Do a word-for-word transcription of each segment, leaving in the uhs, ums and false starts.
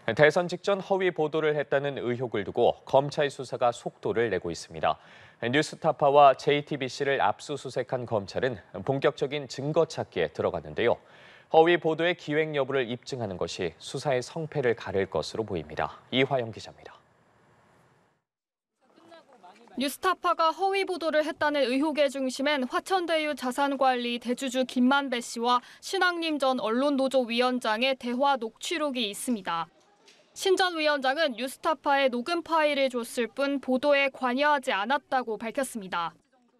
대선 직전 허위 보도를 했다는 의혹을 두고 검찰 수사가 속도를 내고 있습니다. 뉴스타파와 제이티비씨를 압수수색한 검찰은 본격적인 증거 찾기에 들어갔는데요. 허위 보도의 기획 여부를 입증하는 것이 수사의 성패를 가릴 것으로 보입니다. 이화영 기자입니다. 뉴스타파가 허위 보도를 했다는 의혹의 중심엔 화천대유 자산관리 대주주 김만배 씨와 신학림 전 언론노조 위원장의 대화 녹취록이 있습니다. 신 전 위원장은 뉴스타파에 녹음 파일을 줬을 뿐 보도에 관여하지 않았다고 밝혔습니다.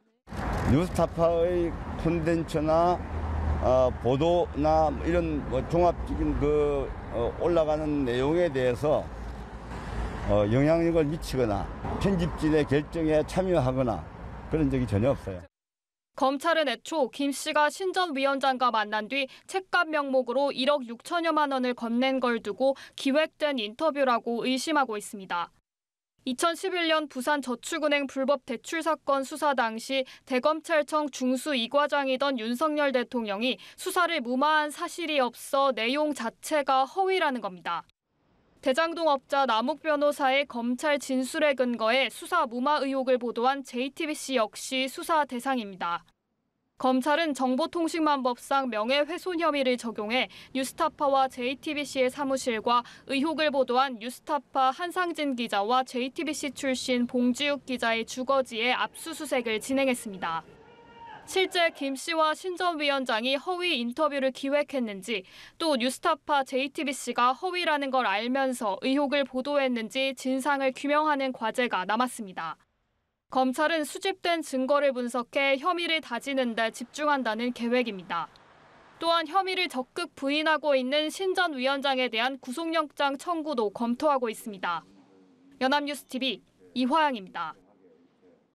뉴스타파의 콘텐츠나 어, 보도나 이런 뭐 종합적인 그 어, 올라가는 내용에 대해서 어, 영향력을 미치거나 편집진의 결정에 참여하거나 그런 적이 전혀 없어요. 검찰은 애초 김 씨가 신 전 위원장과 만난 뒤 책값 명목으로 일억 육천여만 원을 건넨 걸 두고 기획된 인터뷰라고 의심하고 있습니다. 이천십일 년 부산저축은행 불법 대출 사건 수사 당시 대검찰청 중수 이 과장이던 윤석열 대통령이 수사를 무마한 사실이 없어 내용 자체가 허위라는 겁니다. 대장동업자 남욱 변호사의 검찰 진술에 근거해 수사 무마 의혹을 보도한 제이티비씨 역시 수사 대상입니다. 검찰은 정보통신망법상 명예훼손 혐의를 적용해 뉴스타파와 제이티비씨의 사무실과 의혹을 보도한 뉴스타파 한상진 기자와 제이티비씨 출신 봉지욱 기자의 주거지에 압수수색을 진행했습니다. 실제 김 씨와 신 전 위원장이 허위 인터뷰를 기획했는지 또 뉴스타파 제이티비씨가 허위라는 걸 알면서 의혹을 보도했는지 진상을 규명하는 과제가 남았습니다. 검찰은 수집된 증거를 분석해 혐의를 다지는 데 집중한다는 계획입니다. 또한 혐의를 적극 부인하고 있는 신 전 위원장에 대한 구속영장 청구도 검토하고 있습니다. 연합뉴스티비 이화영입니다.